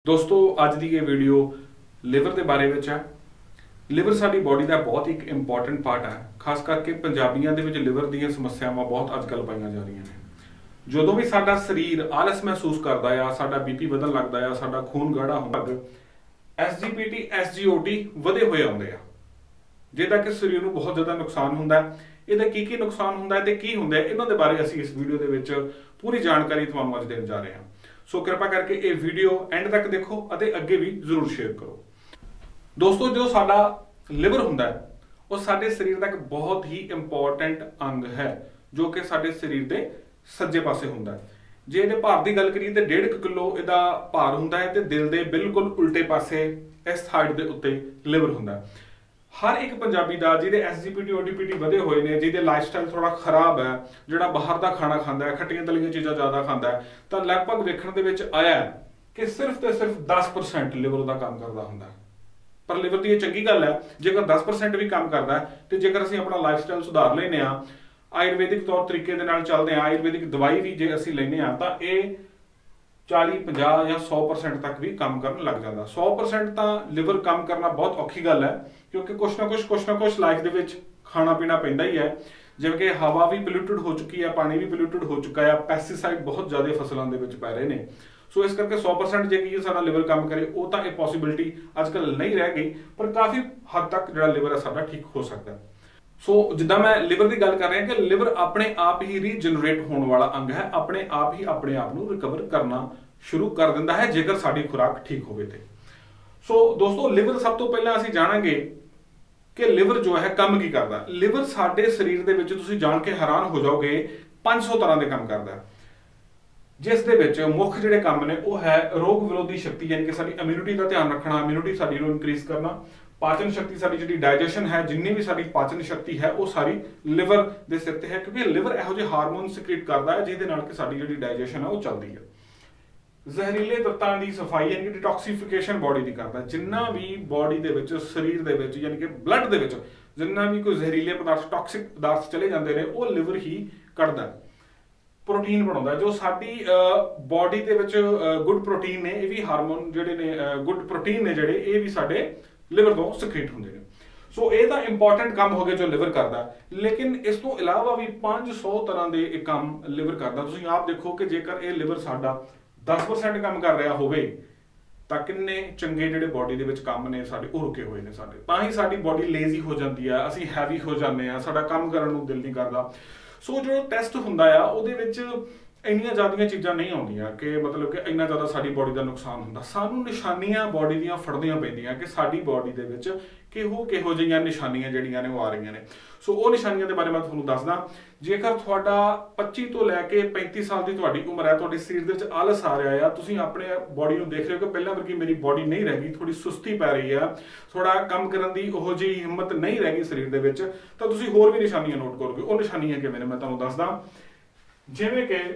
दोस्तों अज की ये वीडियो लिवर के बारे में है। लिवर साडी बॉडी का बहुत एक इंपॉर्टेंट पार्ट है। खास करके पंजाबियों के लिवर दी समस्यावां बहुत अजकल पाई जा रही हैं। जो भी साडा शरीर आलस महसूस करता है, साडा बीपी वधन लगता है, साडा खून गाढ़ा होता है, SGPT SGOT वधे हुए आते हैं, जिहदा कि शरीर में बहुत ज़्यादा नुकसान होंदा है। इहदा की नुकसान होंदा है ते की होंदा है, इन्हां दे बारे असीं इस वीडियो दे विच पूरी जानकारी तुहानूं अज देण जा रहे हैं। सो कृपा करके ये वीडियो एंड तक देखो और अगे भी जरूर शेयर करो। दोस्तों जो साडा लिवर हुंदा है वो साडे शरीर का एक बहुत ही इंपॉर्टेंट अंग है, जो कि साडे शरीर के सज्जे पासे हुंदा है। जे इहदे भार की गल करिए तो 1.5 किलो इहदा भार हुंदा है, तो दिल के बिल्कुल उल्टे पासे इस साइड के उत्ते लिवर हुंदा है। हर एक पंजाबी का जिहदे SGPT ODPT वधे हुए ने, जिहदे लाइफस्टाइल थोड़ा खराब है, जिहड़ा बाहर का खाना खाता है, खट्टियां तलियां चीज़ां ज़्यादा खाता है, तो लगभग वेखण दे विच आया कि सिर्फ तो सिर्फ 10% लिवर का काम करता हुंदा है। पर लिवर की ये चंगी गल है, जेकर 10% भी काम करता है तो जेकर असीं अपना लाइफस्टाइल सुधार लैने आ, आयुर्वेदिक तौर तरीके दे नाल चलदे आ, आयुर्वेदिक दवाई भी जे असीं लैने आ तां इह 40, 50 या 100% तक भी काम करन लग जाता। 100% तो लिवर काम करना बहुत औखी गल है, क्योंकि कुछ ना कुछ लाइफ दे विच खाना पीना पैंदा ही है। जिवें कि हवा भी पोल्यूटेड हो चुकी है, पानी भी पोल्यूटेड हो चुका है, पैस्टिसाइड बहुत ज़्यादा फसलों के विच पै रहे हैं। सो इस करके 100% जे साडा लिवर काम करे वो तो एक पॉसिबिलिटी अजकल नहीं रह गई, पर काफ़ी हद तक जो लिवर है साडा ठीक हो सकता है। सो जिद्दां मैं लिवर की गल कर रहा कि लिवर अपने आप ही रीजनरेट होने वाला अंग है, अपने आप नूं रिकवर करना शुरू कर दिंदा है जेकर साडी खुराक ठीक होवे ते। सो दोस्तों लिवर सब तो पहले असीं जाणांगे कि लिवर जो है काम की करता। लिवर साडे शरीर दे विच तुसीं जाण के हैरान हो जाओगे 500 तरह के काम करता है, जिस दे विच मुख्य जिहड़े काम ने वो है रोग विरोधी शक्ति, यानी कि साडी इम्यूनिटी का ध्यान रखना, इम्यूनिटी साडी नूं इंक्रीज करना, पाचन शक्ति साडी जिहड़ी डाइजेशन है, जिन्नी भी साडी पाचन शक्ति है वो सारी लिवर दे सिर ते है, क्योंकि लिवर इहो जिहे हार्मोन सिक्रीट करता है जिहदे नाल कि साडी जिहड़ी डाइजेशन है वो चलदी है। जहरीले तत्तां दी सफाई यानी कि डिटॉक्सीफिकेशन बॉडी की करता है। जिन्ना भी बॉडी दे विच शरीर दे विच यानी कि ब्लड दे विच जिन्ना भी कोई जहरीले पदार्थ टॉक्सिक पदार्थ चले जाते हैं वो लिवर ही कढ़दा है, प्रोटीन बनाउंदा है। जो साडी बॉडी दे विच गुड प्रोटीन ने, ये भी हार्मोन जिहड़े ने गुड प्रोटीन ने जिहड़े ये भी साडे लिवर तो सिक्रीट हुंदे ने। सो ये तो इंपॉर्टेंट काम हो गया जो लिवर करता है, लेकिन इस तो इलावा भी 500 तरह के काम लिवर करता। तुसीं आप देखो कि जेकर ये लिवर साडा 10% काम कर रहा होवे तां किन्ने चंगे जिहड़े बॉडी दे विच काम ने साडे ओह रुके हुए ने साडे, तां ही साडी बॉडी लेजी हो जाती है, असीं हैवी हो जाते हैं, साडा काम करन नूं दिल नहीं करता। सो जो टेस्ट हुंदा आ उहदे विच इन्नियां ज़्यादा चीज़ां नहीं आउंदियां कि मतलब कि इन्ना ज़्यादा साडी बॉडी का नुकसान हुंदा। सानूं निशानियां बॉडी दीयां फड़नियां पैंदियां कि साडी बॉडी दे विच किहो जिहियां निशानियां जिहड़ियां ने वो आ रही ने। सो वो निशानियां दे बारे मैं तुहानूं दसदा। जेकर तुहाडा 25 तो लैके 35 साल की तुहाडी उम्र है, तुहाडे शरीर दे विच आलस आ रहा है, तुसीं अपने बॉडी नूं देख रहे हो कि पहलां वर्गी मेरी बॉडी नहीं रह गई, थोड़ी सुस्ती पै रही है, थोड़ा काम करन दी ओहो जी हिम्मत नहीं रह गई शरीर दे विच, तां तुसीं होर भी निशानियां नोट करोगे। वो निशानियां किवें ने मैं तुहानूं दसदा। जिवें कि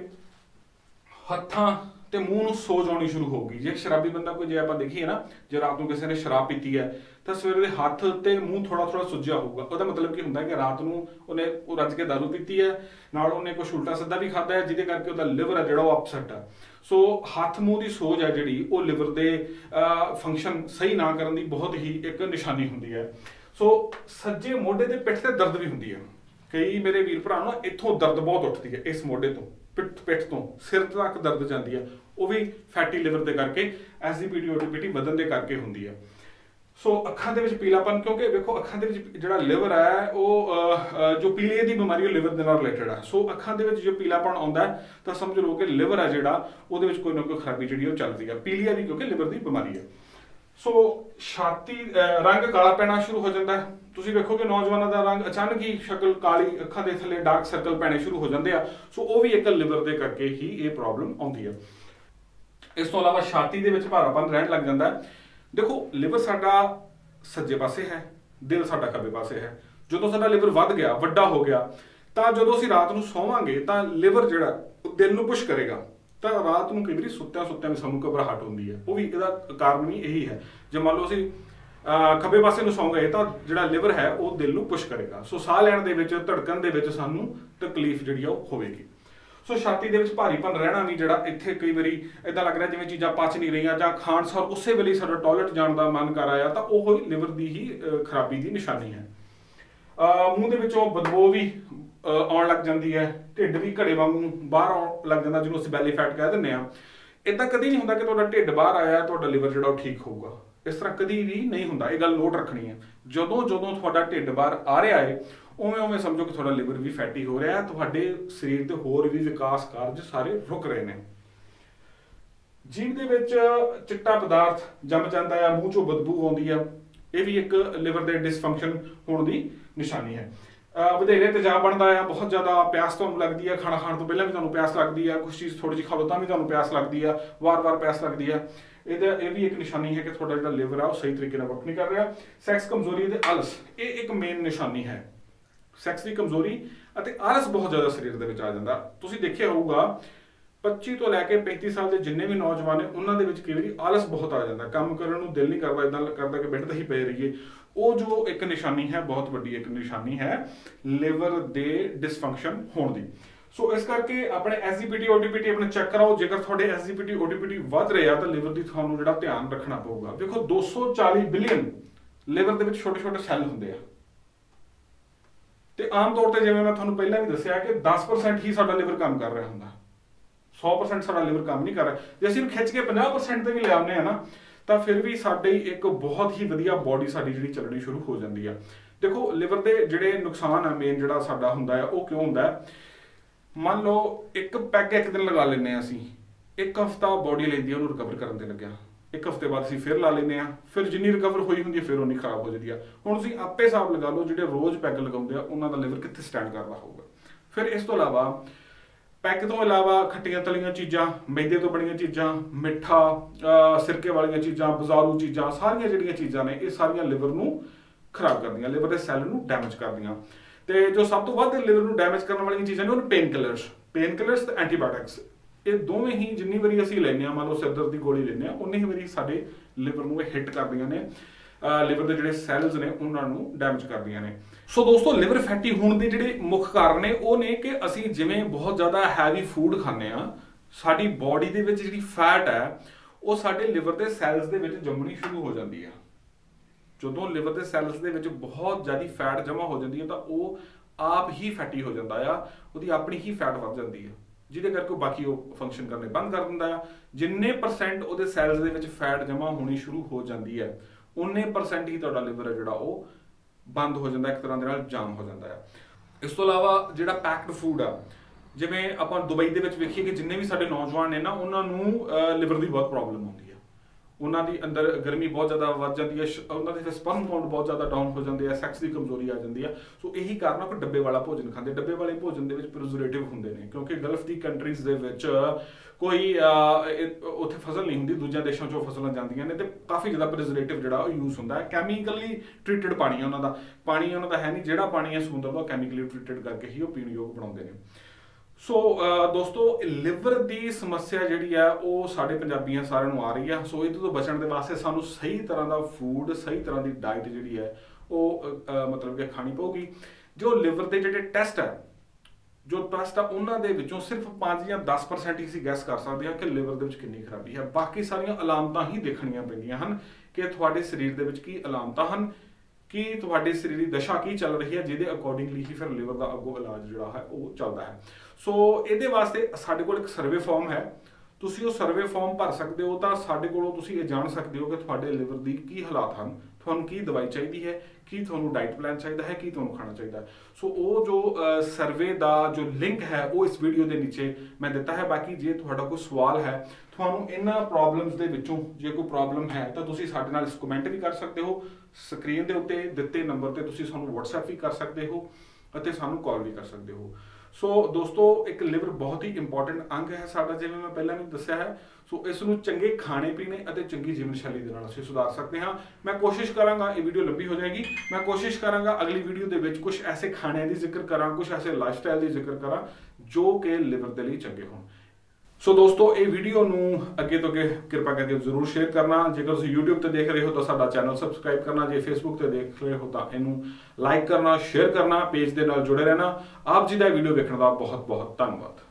हत्थां ते मूँह नूं सोज आउणी शुरू होगी। जे शराबी बंदा कोई जे आपां देखीए ना, जे रात नूं किसी ने शराब पीती है तो सवेरे दे हत्थ ते मूँह थोड़ा सुज्जिया होगा। उसका मतलब की हुंदा है कि रात नूं उहने रज के दारू पीती है, नाल उहने कुछ उल्टा सीधा भी खादा है, जिहदे करके उसका लिवर है जिहड़ा अपसैट है। सो हत्थ मूँह की सोज है जिहड़ी वो लिवर के फंक्शन सही ना करन दी बहुत ही एक निशानी हुंदी है। सो सज्जे मोढे ते पिठ ते दर्द भी हुंदी है। कई मेरे वीर भरा नूं इत्थों दर्द बहुत उठती है, इस मोढे तो पिठ तो सिर तक दर्द जाती है, वो भी फैटी लिवर के करके SGPT ODPT वधन के करके हुंदी है। सो अखां दे विच पीलापन, क्योंकि देखो अखां दे विच जिहड़ा लिवर है वो जो पीलिए की बीमारी है लिवर दे नाल रिलेटेड है। सो अखां दे विच जो पीलापन आउंदा है तो समझ लो कि लिवर है जिहड़ा उहदे विच कोई ना कोई खराबी जिहड़ी चल रही है। पीलिया भी क्योंकि लिवर की बीमारी है। सो छाती रंग काला पैना शुरू हो जाता है। तुसीं देखो कि नौजवानों का रंग अचानक ही शक्ल काली, अखां दे थल्ले डार्क सर्कल पैने शुरू हो जाते हैं। सो वो भी एक लिवर के करके ही ये प्रॉब्लम आउंदी है। इस तो अलावा छाती दे विच भारापन रहन लग जाता है। देखो लिवर साडा सज्जे पासे है, दिल साडा खब्बे पासे है। जो साडा लिवर वध गया, वड्डा हो गया, तो जो असीं रात नूं सोवांगे तो लिवर जिहड़ा दिल नूं पुश करेगा, तो रात नूं कई वारी सुत्तिआं भी सानूं घबराहट होंदी है। वो भी इहदा कारण भी यही है। जे मान लो असीं खब्बे पासे नूं सौ गए तो जिहड़ा लिवर है वो दिल नूं पुश करेगा। सो साह लैण दे विच, धड़कन दे विच सानूं तकलीफ जिहड़ी आ होवेगी। ਸੋ ਛਾਤੀ ਦੇ ਵਿੱਚ ਭਾਰੀਪਨ ਰਹਿਣਾ ਨਹੀਂ, ਜਿਹੜਾ ਇੱਥੇ ਕਈ ਵਾਰੀ ਇਦਾਂ ਲੱਗ ਰਿਹਾ ਜਿਵੇਂ ਚੀਜ਼ਾਂ ਪਚ ਨਹੀਂ ਰਹੀਆਂ ਜਾਂ ਖਾਣ ਸਾਰ ਉਸੇ ਵੇਲੇ ਸਾਡਾ ਟਾਇਲਟ ਜਾਣ ਦਾ ਮਨ ਕਰ ਆਇਆ, ਤਾਂ ਉਹ ਲਿਵਰ ਦੀ ਹੀ ਖਰਾਬੀ ਦੀ ਨਿਸ਼ਾਨੀ ਹੈ। ਮੂੰਹ ਦੇ ਵਿੱਚੋਂ ਬਦਬੂ ਵੀ ਆਉਣ ਲੱਗ ਜਾਂਦੀ ਹੈ, ਢਿੱਡ ਵੀ ਘੜੇ ਵਾਂਗੂ ਬਾਹਰ ਆਉਣ ਲੱਗ ਜਾਂਦਾ, ਜਿਹਨੂੰ ਅਸੀਂ ਬੈਲੀ ਫੈਟ ਕਹਿ ਦਿੰਦੇ ਹਾਂ। ਇਦਾਂ ਕਦੀ ਨਹੀਂ ਹੁੰਦਾ ਕਿ ਤੁਹਾਡਾ ਢਿੱਡ ਬਾਹਰ ਆਇਆ ਤੁਹਾਡਾ ਲਿਵਰ ਜਿਹੜਾ ਉਹ ਠੀਕ ਹੋਊਗਾ, ਇਸ ਤਰ੍ਹਾਂ ਕਦੀ ਵੀ ਨਹੀਂ ਹੁੰਦਾ। ਇਹ ਗੱਲ ਨੋਟ ਰੱਖਣੀ ਹੈ। ਜਦੋਂ ਤੁਹਾਡਾ ਢਿੱਡ ਬਾਹਰ ਆ ਰਿਹਾ ਹੈ ਉਵੇਂ ਸਮਝੋ ਕਿ ਤੁਹਾਡਾ ਲਿਵਰ ਵੀ ਫੈਟੀ ਹੋ ਰਿਹਾ ਹੈ, ਤੁਹਾਡੇ ਸਰੀਰ ਦੇ ਹੋਰ ਵੀ ਵਿਕਾਸ ਕਾਰਜ ਸਾਰੇ ਰੁਕ ਰਹੇ ਨੇ। ਜੀਭ ਦੇ ਵਿੱਚ ਚਿੱਟਾ ਪਦਾਰਥ ਜੰਮ ਜਾਂਦਾ ਹੈ, ਮੂੰਹ ਚੋਂ ਬਦਬੂ ਆਉਂਦੀ ਆ, ਇਹ ਵੀ ਇੱਕ ਲਿਵਰ ਦੇ ਡਿਸਫੰਕਸ਼ਨ ਹੋਣ ਦੀ ਨਿਸ਼ਾਨੀ ਹੈ। ਵਧੇਰੇ ਤੇਜ਼ਾਬ ਬਣਦਾ ਆ, ਬਹੁਤ ਜ਼ਿਆਦਾ ਪਿਆਸ ਤੁਹਾਨੂੰ ਲੱਗਦੀ ਹੈ, ਖਾਣਾ ਖਾਣ ਤੋਂ ਪਹਿਲਾਂ ਵੀ ਤੁਹਾਨੂੰ ਪਿਆਸ ਲੱਗਦੀ ਆ, ਕੁਛ ਚੀਜ਼ ਥੋੜੀ ਜਿਹੀ ਖਾ ਲਓ ਤਾਂ ਵੀ ਤੁਹਾਨੂੰ ਪਿਆਸ ਲੱਗਦੀ ਆ, ਵਾਰ-ਵਾਰ ਪਿਆਸ ਲੱਗਦੀ ਆ। ਇਹ ਵੀ ਇੱਕ ਨਿਸ਼ਾਨੀ ਹੈ ਕਿ ਤੁਹਾਡਾ ਜਿਹੜਾ ਲਿਵਰ ਆ ਉਹ ਸਹੀ ਤਰੀਕੇ ਨਾਲ ਵਰਕ ਨਹੀਂ ਕਰ ਰਿਹਾ। ਸੈਕਸ ਕਮਜ਼ੋਰੀ ਅਤੇ ਆਲਸ, ਇਹ ਇੱਕ ਮੇਨ ਨਿਸ਼ਾਨੀ ਹੈ। ਸੈਕਸ ਦੀ ਕਮਜ਼ੋਰੀ ਅਤੇ ਆਲਸ ਬਹੁਤ ਜ਼ਿਆਦਾ ਸਰੀਰ ਦੇ ਵਿੱਚ ਆ ਜਾਂਦਾ। ਤੁਸੀਂ ਦੇਖਿਆ ਹੋਊਗਾ 25 ਤੋਂ ਲੈ ਕੇ 35 ਸਾਲ ਦੇ ਜਿੰਨੇ ਵੀ ਨੌਜਵਾਨ ਨੇ ਉਹਨਾਂ ਦੇ ਵਿੱਚ ਕਈ ਵਾਰੀ ਆਲਸ ਬਹੁਤ ਆ ਜਾਂਦਾ, ਕੰਮ ਕਰਨ ਨੂੰ ਦਿਲ ਨਹੀਂ ਕਰਦਾ, ਇਦਾਂ ਕਰਦਾ ਕਿ ਬੈੱਡ ਤੇ ਹੀ ਪਏ ਰਹੀਏ। ਉਹ ਜੋ ਇੱਕ ਨਿਸ਼ਾਨੀ ਹੈ, ਬਹੁਤ ਵੱਡੀ ਇੱਕ ਨਿਸ਼ਾਨੀ ਹੈ ਲਿਵਰ ਦੇ ਡਿਸਫੰਕਸ਼ਨ ਹੋਣ ਦੀ। ਸੋ ਇਸ ਕਰਕੇ ਆਪਣੇ ਐਸਜੀਪੀਟੀ ਓਟੀਪੀਟੀ ਆਪਣੇ ਚੈੱਕ ਕਰਾਓ। ਜੇਕਰ ਤੁਹਾਡੇ ਐਸਜੀਪੀਟੀ ਓਟੀਪੀਟੀ ਵੱਧ ਰਹੇ ਆ ਤਾਂ ਲਿਵਰ ਦੀ ਤੁਹਾਨੂੰ ਜਿਹੜਾ ਧਿਆਨ ਰੱਖਣਾ ਪਊਗਾ। ਦੇਖੋ 240 ਬਿਲੀਅਨ ਲਿਵਰ ਦੇ ਵਿੱਚ ਛੋਟੇ ਛੋਟੇ ਸੈੱਲ ਹੁੰਦੇ ਆ, ਤੇ ਆਮ ਤੌਰ ਤੇ ਜਿਵੇਂ ਮੈਂ ਤੁਹਾਨੂੰ ਪਹਿਲਾਂ ਵੀ ਦੱਸਿਆ ਕਿ 10% ਹੀ ਸਾਡਾ ਲਿਵਰ ਕੰਮ ਕਰ ਰਿਹਾ ਹੁੰਦਾ, 100% ਸਾਡਾ ਲਿਵਰ ਕੰਮ ਨਹੀਂ ਕਰ ਰਿਹਾ। ਜੇ ਅਸੀਂ ਇਹਨੂੰ ਖਿੱਚ ਕੇ 50% ਤੇ ਵੀ ਲੈ ਆਉਂਦੇ ਆ ਨਾ, ਤਾਂ ਫਿਰ ਵੀ ਸਾਡੀ ਇੱਕ ਬਹੁਤ ਹੀ ਵਧੀਆ ਬੋਡੀ ਸਾਡੀ ਜਿਹੜੀ ਚੱਲਣੀ ਸ਼ੁਰੂ ਹੋ ਜਾਂਦੀ ਆ। ਦੇਖੋ ਲਿਵਰ ਦੇ ਜਿਹੜੇ ਨੁਕਸਾਨ ਆ ਮੇਨ ਜਿਹੜਾ ਸਾਡਾ ਹੁੰਦਾ ਹੈ ਉਹ ਕਿਉਂ ਹੁੰਦਾ ਹੈ। ਮੰਨ ਲਓ ਇੱਕ ਪੈਗ ਇੱਕ ਦਿਨ ਲਗਾ ਲੈਂਦੇ ਆ ਅਸੀਂ, ਇੱਕ ਹਫ਼ਤਾ ਬੋਡੀ ਲੈਂਦੀ ਆ ਉਹਨੂੰ ਰਿਕਵਰ ਕਰਨ ਦੇ ਲੱਗਿਆ, ਇੱਕ ਹਫ਼ਤੇ ਬਾਅਦ ਅਸੀਂ ਫਿਰ ਲਾ ਲੈਂਦੇ ਆ, ਫਿਰ ਜਿੰਨੀ ਰਿਕਵਰ ਹੋਈ ਹੁੰਦੀ ਹੈ ਫਿਰ ਉਨੀ ਖਰਾਬ ਹੋ ਜਾਂਦੀ ਆ। ਹੁਣ ਤੁਸੀਂ ਆਪੇ ਹਿਸਾਬ ਲਗਾ ਲਓ ਜਿਹੜੇ ਰੋਜ਼ ਪੈਗ ਲਗਾਉਂਦੇ ਆ ਉਹਨਾਂ ਦਾ ਲਿਵਰ ਕਿੱਥੇ ਸਟੈਂਡ ਕਰਦਾ ਹੋਊਗਾ। ਫਿਰ ਇਸ ਤੋਂ ਇਲਾਵਾ ਪੈਗ ਤੋਂ ਇਲਾਵਾ ਖੱਟੀਆਂ ਤਲੀਆਂ ਚੀਜ਼ਾਂ, ਮੈਦੇ ਤੋਂ ਬਣੀਆਂ ਚੀਜ਼ਾਂ, ਮਿੱਠਾ, ਸਿਰਕੇ ਵਾਲੀਆਂ ਚੀਜ਼ਾਂ, ਬਜ਼ਾਰੂ ਚੀਜ਼ਾਂ, ਸਾਰੀਆਂ ਜਿਹੜੀਆਂ ਚੀਜ਼ਾਂ ਨੇ ਇਹ ਸਾਰੀਆਂ ਲਿਵਰ ਨੂੰ ਖਰਾਬ ਕਰਦੀਆਂ, ਲਿਵਰ ਦੇ ਸੈੱਲ ਨੂੰ ਡੈਮੇਜ ਕਰਦੀਆਂ। ਤੇ ਜੋ ਸਭ ਤੋਂ ਵੱਧ ਲਿਵਰ ਨੂੰ ਡੈਮੇਜ ਕਰਨ ਵਾਲੀਆਂ ਚੀਜ਼ਾਂ ਨੇ ਉਹ ਪੇਨ ਕਿਲਰਸ ਤੇ ਐਂਟੀਬਾਇਓਟਿਕਸ। ਇਹ ਦੋਵੇਂ ਹੀ ਜਿੰਨੀ ਵਾਰੀ ਅਸੀਂ ਲੈਂਦੇ ਹਾਂ, ਮੰਨ ਲਓ ਸਿਰ ਦਰਦ ਦੀ ਗੋਲੀ ਲੈਂਦੇ ਹਾਂ, ਉਨੀ ਹੀ ਵਾਰੀ ਸਾਡੇ ਲਿਵਰ ਨੂੰ ਇਹ ਹਿੱਟ ਕਰਦੀਆਂ ਨੇ, ਲਿਵਰ ਦੇ ਜਿਹੜੇ ਸੈਲਸ ਨੇ ਉਹਨਾਂ ਨੂੰ ਡੈਮੇਜ ਕਰਦੀਆਂ ਨੇ। ਸੋ ਦੋਸਤੋ ਲਿਵਰ ਫੈਟੀ ਹੋਣ ਦੇ ਜਿਹੜੇ ਮੁੱਖ ਕਾਰਨ ਨੇ ਉਹ ਨੇ ਕਿ ਅਸੀਂ ਜਿਵੇਂ ਬਹੁਤ ਜ਼ਿਆਦਾ ਹੈਵੀ ਫੂਡ ਖਾਂਦੇ ਆ, ਸਾਡੀ ਬੋਡੀ ਦੇ ਵਿੱਚ ਜਿਹੜੀ ਫੈਟ ਹੈ ਉਹ ਸਾਡੇ ਲਿਵਰ ਦੇ ਸੈਲਸ ਦੇ ਵਿੱਚ ਜੰਮਣੀ ਸ਼ੁਰੂ ਹੋ ਜਾਂਦੀ ਆ। ਜਦੋਂ ਲਿਵਰ ਦੇ ਸੈਲਸ ਦੇ ਵਿੱਚ ਬਹੁਤ ਜ਼ਿਆਦਾ ਫੈਟ ਜਮ੍ਹਾਂ ਹੋ ਜਾਂਦੀ ਹੈ ਤਾਂ ਉਹ ਆਪ ਹੀ ਫੈਟੀ ਹੋ ਜਾਂਦਾ ਆ, ਉਹਦੀ ਆਪਣੀ ਹੀ ਫੈਟ ਵੱਧ ਜਾਂਦੀ ਹੈ, ਜਿਹਦੇ ਕਰਕੇ ਬਾਕੀ ਉਹ ਫੰਕਸ਼ਨ ਕਰਨੇ ਬੰਦ ਕਰ ਦਿੰਦਾ ਆ। ਜਿੰਨੇ % ਉਹਦੇ ਸੈਲਸ ਦੇ ਵਿੱਚ ਫੈਟ ਜਮ੍ਹਾਂ ਹੋਣੀ ਸ਼ੁਰੂ ਹੋ ਜਾਂਦੀ ਹੈ ਉਨੇ % ਹੀ ਤੁਹਾਡਾ ਲਿਵਰ ਹੈ ਜਿਹੜਾ ਉਹ ਬੰਦ ਹੋ ਜਾਂਦਾ, ਇੱਕ ਤਰ੍ਹਾਂ ਦੇ ਨਾਲ ਜਾਮ ਹੋ ਜਾਂਦਾ ਆ। ਇਸ ਤੋਂ ਇਲਾਵਾ ਜਿਹੜਾ ਪੈਕਡ ਫੂਡ ਆ, ਜਿਵੇਂ ਆਪਾਂ ਦੁਬਈ ਦੇ ਵਿੱਚ ਵੇਖੀਏ ਕਿ ਜਿੰਨੇ ਵੀ ਸਾਡੇ ਨੌਜਵਾਨ ਨੇ ਨਾ ਉਹਨਾਂ ਨੂੰ ਲਿਵਰ ਦੀ ਬਹੁਤ ਪ੍ਰੋਬਲਮ ਆਉਂਦੀ ਹੈ, ਉਹਨਾਂ ਦੀ ਅੰਦਰ ਗਰਮੀ ਬਹੁਤ ਜ਼ਿਆਦਾ ਵੱਧ ਜਾਂਦੀ ਹੈ, ਉਹਨਾਂ ਦੇ ਸਪਰਮ ਕਾਊਂਟ ਬਹੁਤ ਜ਼ਿਆਦਾ ਡਾਊਨ ਹੋ ਜਾਂਦੇ ਆ, ਸੈਕਸ ਦੀ ਕਮਜ਼ੋਰੀ ਆ ਜਾਂਦੀ ਆ। ਸੋ ਇਹੀ ਕਾਰਨ ਆ ਕਿ ਡੱਬੇ ਵਾਲਾ ਭੋਜਨ ਖਾਂਦੇ। ਡੱਬੇ ਵਾਲੇ ਭੋਜਨ ਦੇ ਵਿੱਚ ਪ੍ਰੀਜ਼ਰਵੇਟਿਵ ਹੁੰਦੇ ਨੇ, ਕਿਉਂਕਿ ਗਲਫ ਦੀ ਕੰਟਰੀਜ਼ ਦੇ ਵਿੱਚ ਕੋਈ ਉੱਥੇ ਫਸਲ ਨਹੀਂ ਹੁੰਦੀ, ਦੂਜਿਆਂ ਦੇਸ਼ਾਂ 'ਚੋਂ ਫਸਲਾਂ ਜਾਂਦੀਆਂ ਨੇ ਤੇ ਕਾਫੀ ਜ਼ਿਆਦਾ ਪ੍ਰੀਜ਼ਰਵੇਟਿਵ ਜਿਹੜਾ ਉਹ ਯੂਜ਼ ਹੁੰਦਾ ਹੈ। ਕੈਮੀਕਲੀ ਟ੍ਰੀਟਡ ਪਾਣੀ ਉਹਨਾਂ ਦਾ ਹੈ ਨਹੀਂ, ਜਿਹੜਾ ਪਾਣੀ ਹੈ ਸਮੁੰਦਰ ਦਾ ਕੈਮੀਕਲੀ ਟ੍ਰੀਟਡ ਕਰਕੇ ਹੀ ਉਹ ਪੀਣ ਯੋਗ ਬਣਾਉਂਦੇ ਨੇ। ਸੋ ਦੋਸਤੋ ਲਿਵਰ ਦੀ ਸਮੱਸਿਆ ਜਿਹੜੀ ਆ ਉਹ ਸਾਡੇ ਪੰਜਾਬੀਆਂ ਸਾਰਿਆਂ ਨੂੰ ਆ ਰਹੀ ਆ। ਸੋ ਇਹਦੇ ਤੋਂ ਬਚਣ ਦੇ ਵਾਸਤੇ ਸਾਨੂੰ ਸਹੀ ਤਰ੍ਹਾਂ ਦਾ ਫੂਡ, ਸਹੀ ਤਰ੍ਹਾਂ ਦੀ ਡਾਈਟ ਜਿਹੜੀ ਹੈ ਉਹ ਮਤਲਬ ਕਿ ਖਾਣੀ ਪਊਗੀ। ਜੋ ਲਿਵਰ ਦੇ ਜਿਹੜੇ ਟੈਸਟ ਆ ਉਹਨਾਂ ਦੇ ਵਿੱਚੋਂ ਸਿਰਫ 5 ਜਾਂ 10% ਹੀ ਅਸੀਂ ਗੈਸ ਕਰ ਸਕਦੇ ਹਾਂ ਕਿ ਲਿਵਰ ਦੇ ਵਿੱਚ ਕਿੰਨੀ ਖਰਾਬੀ ਹੈ। ਬਾਕੀ ਸਾਰੀਆਂ ਅਲਾਮਤਾਂ ਹੀ ਦੇਖਣੀਆਂ ਪੈਂਦੀਆਂ ਹਨ ਕਿ ਤੁਹਾਡੇ ਸਰੀਰ ਦੇ ਵਿੱਚ ਕੀ ਅਲਾਮਤਾਂ ਹਨ, ਕਿ ਤੁਹਾਡੇ ਸਰੀਰ ਦੀ ਦਸ਼ਾ ਕੀ ਚੱਲ ਰਹੀ ਹੈ, ਜਿਹਦੇ ਅਕੋਰਡਿੰਗਲੀ ਹੀ ਫਿਰ ਲਿਵਰ ਦਾ ਅੱਗੋਂ ਇਲਾਜ ਜਿਹੜਾ ਹੈ ਉਹ ਚੱਲਦਾ ਹੈ। ਸੋ ਇਹਦੇ ਵਾਸਤੇ ਸਾਡੇ ਕੋਲ ਇੱਕ ਸਰਵੇ ਫਾਰਮ ਹੈ, ਤੁਸੀਂ ਉਹ ਸਰਵੇ ਫਾਰਮ ਭਰ ਸਕਦੇ ਹੋ ਤਾਂ ਸਾਡੇ ਕੋਲੋਂ ਤੁਸੀਂ ਇਹ ਜਾਣ ਸਕਦੇ ਹੋ ਕਿ ਤੁਹਾਡੇ ਲਿਵਰ ਦੀ ਕੀ ਹਾਲਾਤ ਹਨ, ਤੁਹਾਨੂੰ ਕੀ ਦਵਾਈ ਚਾਹੀਦੀ ਹੈ, ਕੀ ਤੁਹਾਨੂੰ ਡਾਈਟ ਪਲਾਨ ਚਾਹੀਦਾ ਹੈ, ਕੀ ਤੁਹਾਨੂੰ ਖਾਣਾ ਚਾਹੀਦਾ ਹੈ। ਸੋ ਉਹ ਜੋ ਸਰਵੇ ਦਾ ਜੋ ਲਿੰਕ ਹੈ ਉਹ ਇਸ ਵੀਡੀਓ ਦੇ ਨੀਚੇ ਮੈਂ ਦਿੱਤਾ ਹੈ। ਬਾਕੀ ਜੇ ਤੁਹਾਡਾ ਕੋਈ ਸਵਾਲ ਹੈ, ਤੁਹਾਨੂੰ ਇਹਨਾਂ ਪ੍ਰੋਬਲਮਸ ਦੇ ਵਿੱਚੋਂ ਜੇ ਕੋਈ ਪ੍ਰੋਬਲਮ ਹੈ ਤਾਂ ਤੁਸੀਂ ਸਾਡੇ ਨਾਲ ਕਮੈਂਟ ਵੀ ਕਰ ਸਕਦੇ ਹੋ, ਸਕਰੀਨ ਦੇ ਉੱਤੇ ਦਿੱਤੇ ਨੰਬਰ ਤੇ ਤੁਸੀਂ ਸਾਨੂੰ WhatsApp ਵੀ ਕਰ ਸਕਦੇ ਹੋ ਅਤੇ ਸਾਨੂੰ ਕਾਲ ਵੀ ਕਰ ਸਕਦੇ ਹੋ। ਸੋ ਦੋਸਤੋ ਇੱਕ ਲਿਵਰ ਬਹੁਤ ਹੀ ਇੰਪੋਰਟੈਂਟ ਅੰਗ ਹੈ ਸਾਡਾ, ਜਿਵੇਂ ਮੈਂ ਪਹਿਲਾਂ ਵੀ ਦੱਸਿਆ ਹੈ। ਸੋ ਇਸ ਨੂੰ ਚੰਗੇ ਖਾਣੇ ਪੀਣੇ ਅਤੇ ਚੰਗੀ ਜੀਵਨ ਸ਼ੈਲੀ ਦੇ ਨਾਲ ਅਸੀਂ ਸੁਧਾਰ ਸਕਦੇ ਹਾਂ। ਮੈਂ ਕੋਸ਼ਿਸ਼ ਕਰਾਂਗਾ, ਇਹ ਵੀਡੀਓ ਲੰਬੀ ਹੋ ਜਾਏਗੀ, ਮੈਂ ਕੋਸ਼ਿਸ਼ ਕਰਾਂਗਾ ਅਗਲੀ ਵੀਡੀਓ ਦੇ ਵਿੱਚ ਕੁਝ ਐਸੇ ਖਾਣਿਆਂ ਦੀ ਜ਼ਿਕਰ ਕਰਾਂ, ਕੁਝ ਐਸੇ ਲਾਈਫਸਟਾਈਲ ਦੀ ਜ਼ਿਕਰ ਕਰਾਂ ਜੋ ਕਿ ਲਿਵਰ ਦੇ ਲਈ ਚੰਗੇ ਹੋਣ। ਸੋ ਦੋਸਤੋ ਇਹ ਵੀਡੀਓ ਨੂੰ ਅੱਗੇ ਤੋਂ ਅੱਗੇ ਕਿਰਪਾ ਕਰਕੇ ਜ਼ਰੂਰ ਸ਼ੇਅਰ ਕਰਨਾ। ਜੇਕਰ ਤੁਸੀਂ YouTube ਤੇ ਦੇਖ ਰਹੇ ਹੋ ਤਾਂ ਸਾਡਾ ਚੈਨਲ ਸਬਸਕ੍ਰਾਈਬ ਕਰਨਾ, ਜੇ Facebook ਤੇ ਦੇਖ ਰਹੇ ਹੋ ਤਾਂ ਇਹਨੂੰ ਲਾਈਕ ਕਰਨਾ, ਸ਼ੇਅਰ ਕਰਨਾ, ਪੇਜ ਦੇ ਨਾਲ ਜੁੜੇ ਰਹਿਣਾ। ਆਪ ਜੀ ਦਾ ਵੀਡੀਓ ਵੇਖਣ ਦਾ ਬਹੁਤ ਬਹੁਤ ਧੰਨਵਾਦ।